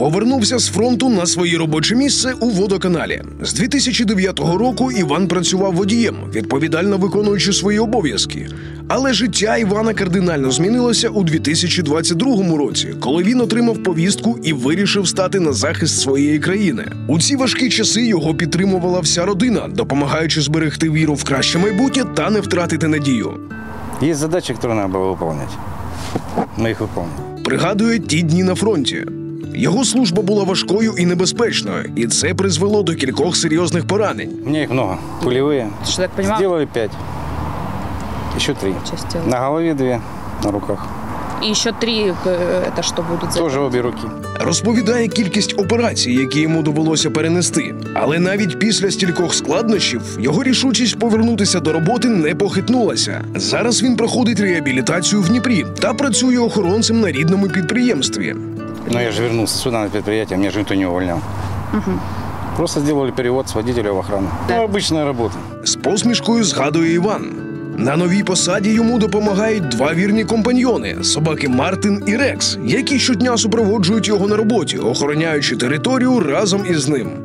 Повернувся з фронту на своє робоче місце у водоканалі. З 2009 року Іван працював водієм, відповідально виконуючи свої обов'язки. Але життя Івана кардинально змінилося у 2022 році, коли він отримав повістку і вирішив стати на захист своєї країни. У ці важкі часи його підтримувала вся родина, допомагаючи зберегти віру в краще майбутнє та не втратити надію. Є задачі, які треба було виконувати. Ми їх виконуємо. Пригадує ті дні на фронті. Його служба була важкою і небезпечною, і це призвело до кількох серйозних поранень. У мене їх много. Пульові. Что, так понимаю? Сделали 5. Ще 3. Часть На голові 2, на руках. И еще 3, это что будут за... Теж обі руки. Розповідає кількість операцій, які йому довелося перенести. Але навіть після стількох складнощів його рішучість повернутися до роботи не похитнулася. Зараз він проходить реабілітацію в Дніпрі та працює охоронцем на рідному підприємстві. Но я же вернулся сюда на предприятие, меня же никто не увольнял. Просто сделали перевод с водителя в охрану. Да. Ну, обычная работа. З посмішкою згадує Іван. На новій посаді йому допомагають 2 вірні компаньйони – собаки Мартин і Рекс, які щодня супроводжують його на роботі, охороняючи територію разом із ним.